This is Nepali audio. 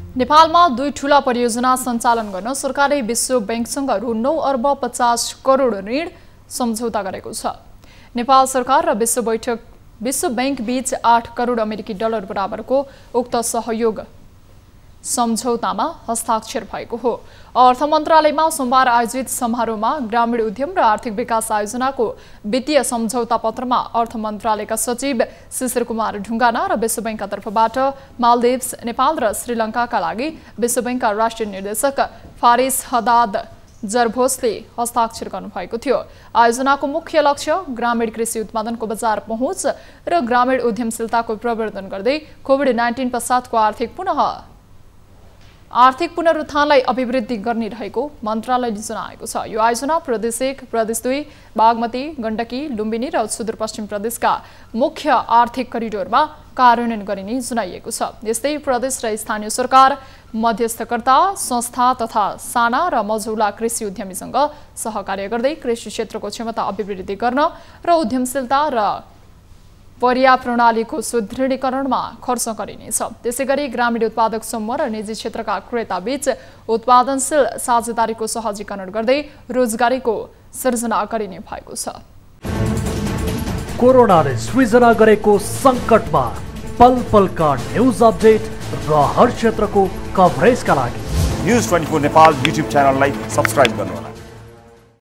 नेपालमा दुई ठूला परियोजना सञ्चालन गर्न सरकारले विश्व बैंकसँग रु 9 अर्ब 50 करोड ऋण सम्झौता गरेको छ। नेपाल सरकार र विश्व बैंक बीच 8 करोड अमेरिकी डलर बराबरको उक्त सहयोग सम्झौतामा हस्ताक्षर भएको हो। अर्थ मन्त्रालयमा सोमबार आयोजित समारोहमा ग्रामीण उद्यम र आर्थिक विकास आयोजनाको वित्तीय सम्झौता पत्रमा अर्थ मन्त्रालयका सचिव शिशिर कुमार ढुङ्गाना र विश्व बैंकका तर्फबाट मालदिव्स, नेपाल र श्रीलङ्काका लागि विश्व बैंकका राष्ट्रिय निर्देशक फारिस हदाद जरभोसले हस्ताक्षर गर्नुभएको थियो। आयोजनाको मुख्य लक्ष्य ग्रामीण कृषि उत्पादनको बजार पहुँच र ग्रामीण उद्यमशीलताको प्रवर्धन गर्दै कोभिड-19 पश्चातको आर्थिक पुनरुत्थानलाई अभिवृद्धि गर्ने रहेको मन्त्रालयले जनाएको छ। यो आयोजना प्रदेश 1, प्रदेश 2, बागमती, गण्डकी, लुम्बिनी र सुदूरपश्चिम प्रदेशका मुख्य आर्थिक करिडोरमा कार्यान्वयन गरिने जनाइएको छ। यस्तै प्रदेश र स्थानीय सरकार, मध्यस्थकर्ता संस्था तथा साना र मझौला कृषि उद्यमीसँग सहकार्य गर्दै कृषि क्षेत्रको क्षमता अभिवृद्धि गर्न र उद्यमशीलता र पर्या प्रणालीको सुदृढीकरणमा खर्च गरिनेछ। त्यसैगरी ग्रामीण उत्पादक समूह र निजी क्षेत्रका क्रेताबीच उत्पादनशील साझेदारीको सहजीकरण गर्दै रोजगारीको सृजना गरिने भएको छ। कोरोनाले सृजना गरेको संकटमा पल पलका न्यूज अपडेट र हर क्षेत्रको कभरेजका लागि न्यूज 24 नेपाल युट्युब च्यानललाई सब्स्क्राइब गर्नुहोला।